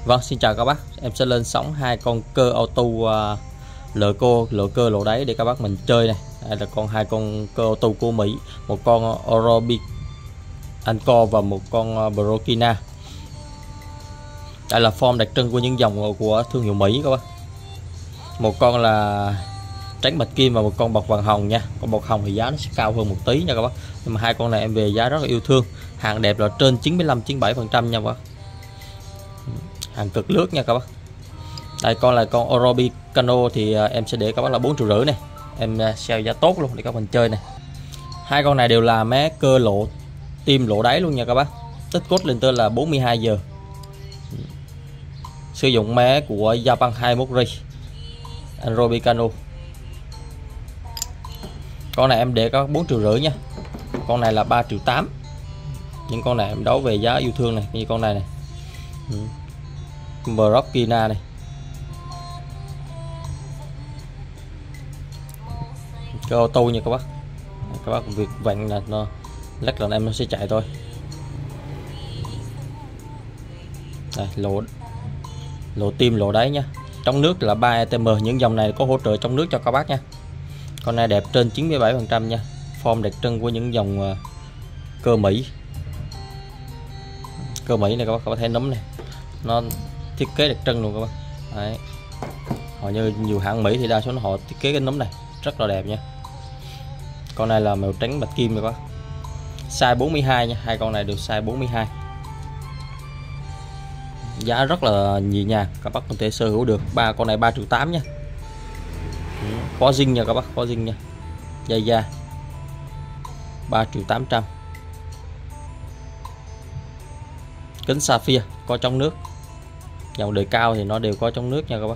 Vâng, xin chào các bác. Em sẽ lên sóng hai con cơ auto lộ cơ lộ đáy để các bác mình chơi này. Đây là hai con cơ auto của Mỹ, một con Orobi Anchor và một con Brokina. Đây là form đặc trưng của những dòng của thương hiệu Mỹ các bác. Một con là tránh bạch kim và một con bọc vàng hồng nha. Con bọc hồng thì giá nó sẽ cao hơn một tí nha các bác. Nhưng mà hai con này em về giá rất là yêu thương. Hàng đẹp là trên 95-97% nha các bác. Hàng cực lướt nha các bác. Đây con là con Orobi Cano thì em sẽ để các bác là 4,5 triệu này. Em sale giá tốt luôn để các bạn chơi này. Hai con này đều là mé cơ lộ tim lộ đáy luôn nha các bác. Tích cốt lên tới là 42 giờ. Sử dụng mé của Japan 21 Ray Orobi Cano. Con này em để có 4,5 triệu nha. Con này là 3,8 triệu. Những con này em đấu về giá yêu thương này, như con này này. Brokina này. Cái ô tô nha các bác. Các bác việc vặn là nó lắc là em nó sẽ chạy thôi. Đây, lộ tim lộ đáy nhá. Trong nước là 3 ATM, những dòng này có hỗ trợ trong nước cho các bác nha. Con này đẹp trên 97% nha. Form đặc trưng của những dòng cơ Mỹ. Cơ Mỹ này các bác thấy nấm này. Nó thiết kế đặc trưng luôn các bác. Đấy. Họ như nhiều hãng Mỹ thì đa số họ thiết kế cái nấm này rất là đẹp nha. Con này là màu trắng bạch kim các bác. Size 42 nha, hai con này được size 42. Giá rất là nhẹ nhàng, các bác có thể sở hữu được. Con này 3,8 triệu nha. Có zin nha các bác, có zin nha. Dây da 3,8 triệu. Kính sapphire có trong nước. Dòng đời cao thì nó đều có trong nước nha các bác.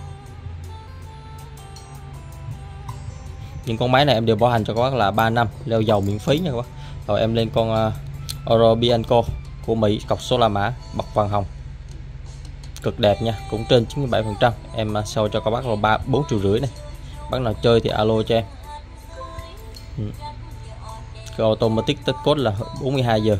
Những con máy này em đều bảo hành cho các bác là 3 năm, leo dầu miễn phí nha các bác. Rồi em lên con Orobi Anchor của Mỹ, cọc số la mã, bọc vàng hồng. Cực đẹp nha, cũng trên 97%. Em sell cho các bác là 4,5 triệu này. Bác nào chơi thì alo cho em. Cái automatic tích cốt là 42 giờ.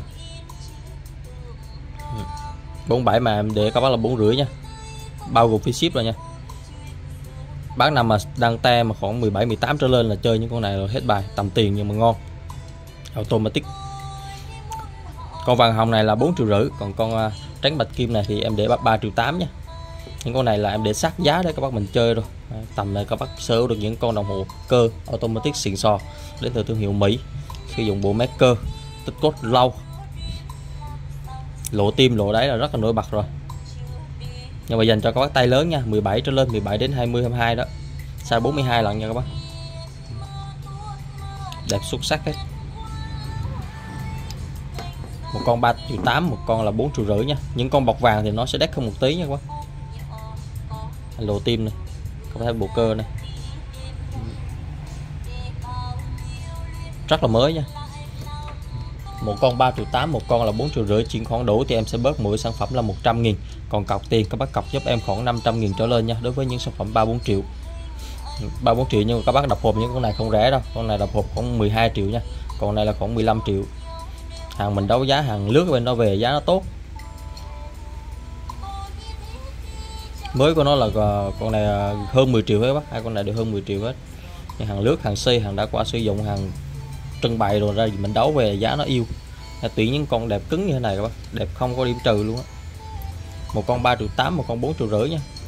47 mà em để các bác là 4,5 nha. Bao gồm phí ship rồi nha. Bác nào mà đăng te mà khoảng 17-18 trở lên là chơi những con này rồi hết bài, tầm tiền nhưng mà ngon. Automatic. Con vàng hồng này là 4,5 triệu, còn con trắng bạch kim này thì em để 3,8 triệu nha. Những con này là em để sát giá để các bác mình chơi rồi. Tầm này các bác sở hữu được những con đồng hồ cơ automatic xịn sò đến từ thương hiệu Mỹ, sử dụng bộ máy cơ, tích cốt lâu, lộ tim lộ đáy là rất là nổi bật rồi. Nhưng mà dành cho các bác tay lớn nha, 17 trở lên, 17 đến 20 22 đó. Size 42 lần nha các bác. Đẹp xuất sắc hết. Một con 3,8 triệu, một con là 4,5 triệu nha. Những con bọc vàng thì nó sẽ đắt hơn một tí nha các bác. Lộ tim này, có thấy bộ cơ này. Rất là mới nha. Một con 3,8 triệu, một con là 4,5 triệu. Chuyển khoản đủ thì em sẽ bớt mỗi sản phẩm là 100.000. Còn cọc tiền các bác cọc giúp em khoảng 500.000 trở lên nha. Đối với những sản phẩm 3-4 triệu. 3-4 triệu nhưng mà các bác đập hộp những con này không rẻ đâu. Con này đập hộp khoảng 12 triệu nha. Còn này là khoảng 15 triệu. Hàng mình đấu giá hàng lướt bên đó về giá nó tốt. Mới của nó là con này hơn 10 triệu hết bác. Hai con này đều hơn 10 triệu hết. Nhưng hàng lướt, hàng xây, hàng đã qua sử dụng, hàng trưng bày rồi ra gì mình đấu về giá nó yêu. Tùy những con đẹp cứng như thế này các bác, đẹp không có điểm trừ luôn á. Một con 3,8 triệu, một con 4,5 triệu nha.